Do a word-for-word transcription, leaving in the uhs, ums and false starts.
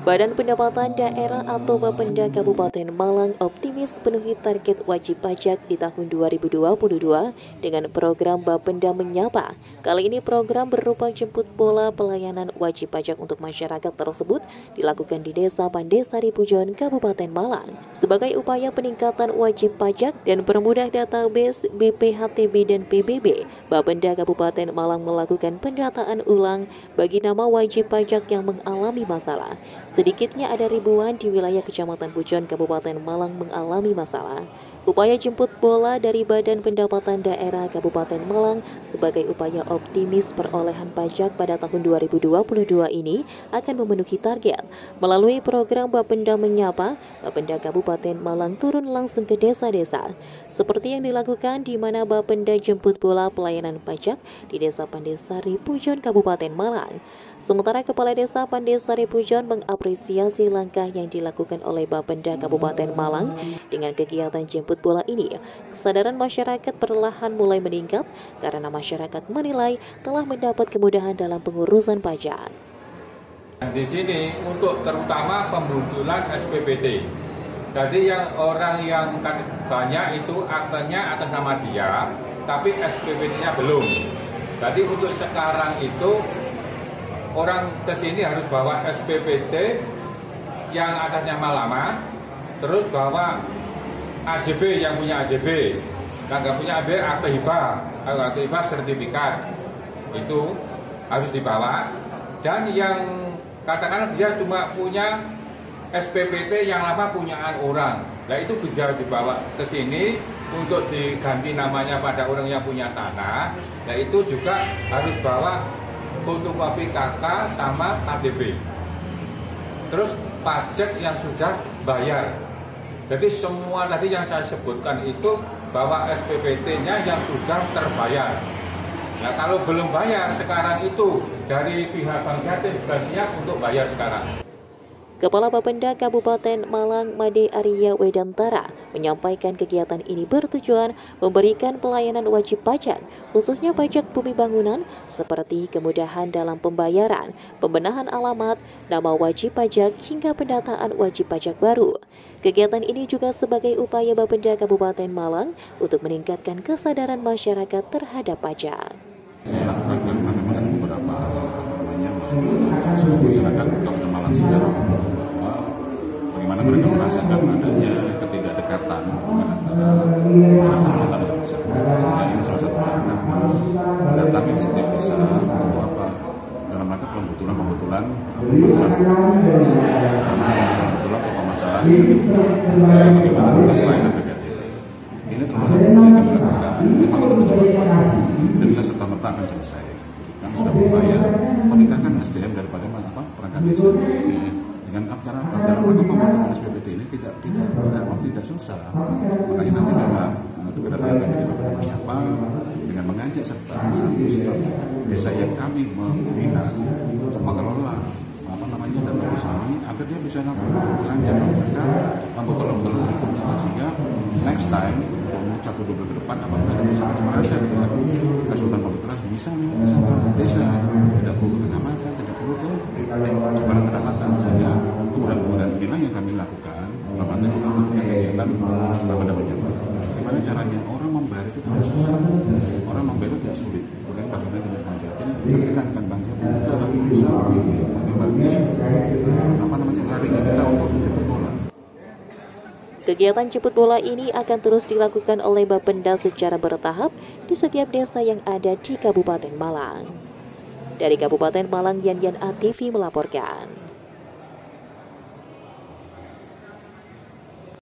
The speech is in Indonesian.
Badan Pendapatan Daerah atau Bapenda Kabupaten Malang optimis penuhi target wajib pajak di tahun dua ribu dua puluh dua dengan program Bapenda Menyapa. Kali ini program berupa jemput bola pelayanan wajib pajak untuk masyarakat tersebut dilakukan di Desa Pandesari Pujon, Kabupaten Malang. Sebagai upaya peningkatan wajib pajak dan permudah database B P H T B dan P B B, Bapenda Kabupaten Malang melakukan pendataan ulang bagi nama wajib pajak yang mengalami masalah. Sedikitnya ada ribuan di wilayah Kecamatan Pujon, Kabupaten Malang mengalami masalah. Upaya jemput bola dari Badan Pendapatan Daerah Kabupaten Malang sebagai upaya optimis perolehan pajak pada tahun dua ribu dua puluh dua ini akan memenuhi target. Melalui program Bapenda Menyapa, Bapenda Kabupaten Malang turun langsung ke desa-desa. Seperti yang dilakukan di mana Bapenda jemput bola pelayanan pajak di Desa Pandesari Pujon, Kabupaten Malang. Sementara Kepala Desa Pandesari Pujon mengapresiasi langkah yang dilakukan oleh Bapenda Kabupaten Malang dengan kegiatan jemput bola ini. Kesadaran masyarakat perlahan mulai meningkat karena masyarakat menilai telah mendapat kemudahan dalam pengurusan pajak. Di sini untuk terutama pembetulan S P P T. Jadi yang orang yang banyak itu aktenya atas nama dia, tapi S P P T-nya belum. Jadi untuk sekarang itu orang ke sini harus bawa S P P T yang atas nama lama, terus bawa A J B yang punya A J B, yang nggak punya A J B akte hibah, akte hibah sertifikat itu harus dibawa. Dan yang katakanlah dia cuma punya S P P T yang lama punyaan orang, nah itu bisa dibawa ke sini untuk diganti namanya pada orang yang punya tanah. Nah itu juga harus bawa fotokopi K K sama K T P. Terus pajak yang sudah bayar. Jadi semua tadi yang saya sebutkan itu bahwa S P P T-nya yang sudah terbayar. Nah kalau belum bayar sekarang itu dari pihak Bank Jatim sudah siap untuk bayar sekarang. Kepala Bapenda Kabupaten Malang Made Arya Wedantara menyampaikan kegiatan ini bertujuan memberikan pelayanan wajib pajak, khususnya pajak bumi bangunan, seperti kemudahan dalam pembayaran, pembenahan alamat, nama wajib pajak, hingga pendataan wajib pajak baru. Kegiatan ini juga sebagai upaya Bapenda Kabupaten Malang untuk meningkatkan kesadaran masyarakat terhadap pajak. Saya lakukan karena memang ada beberapa apa namanya masyarakat masyarakat Kabupaten Malang secara umum bahwa bagaimana mereka merasakan adanya ketidakdekatan antara masyarakat dan masyarakat. Sehingga ini salah satu sarana mendatangi setiap desa untuk apa dalam rangka pembetulan-pembetulan permasalahan pembetulan pokok masalah sertifikat bagaimana tentang pelayanan P K T P. Ini termasuk yang kami lakukan memang betul-betul tidak bisa serta-merta akan selesai. Kami sudah berupaya meningkatkan S D M daripada apa perangkat desa. Dengan cara apa? Dalam rangka pembentukan S P P T ini tidak tidak memang tidak susah. Makanya nanti dalam kedatangan kami di Bapenda Menyapa dengan mengajak serta satu staf desa yang kami membina untuk mengelola apa namanya database ini agar dia bisa lancar melakukan pembetulan-pembetulan berikutnya sehingga next time untuk satu dua bulan ke depan apabila ada masyarakat merasa dia kesulitan pembetulan bisa nih sampai desa, tidak perlu ke kecamatan, tidak perlu ke badan pendapatan. Sehingga kemudahan-kemudahan inilah yang kami lakukan. Bagaimana kita melakukan kegiatan Bapenda Menyapa. Bagaimana caranya orang membayar itu tidak susah, orang membayar itu tidak sulit. Makanya bagaimana dengan Bank Jatim, kami tekankan Bank Jatim kita harus bisa ini motivasi apa namanya larinya kita untuk menjemput bola. Kegiatan jemput bola ini akan terus dilakukan oleh Bapenda secara bertahap di setiap desa yang ada di Kabupaten Malang. Dari Kabupaten Malang, Yan Yan A T V melaporkan.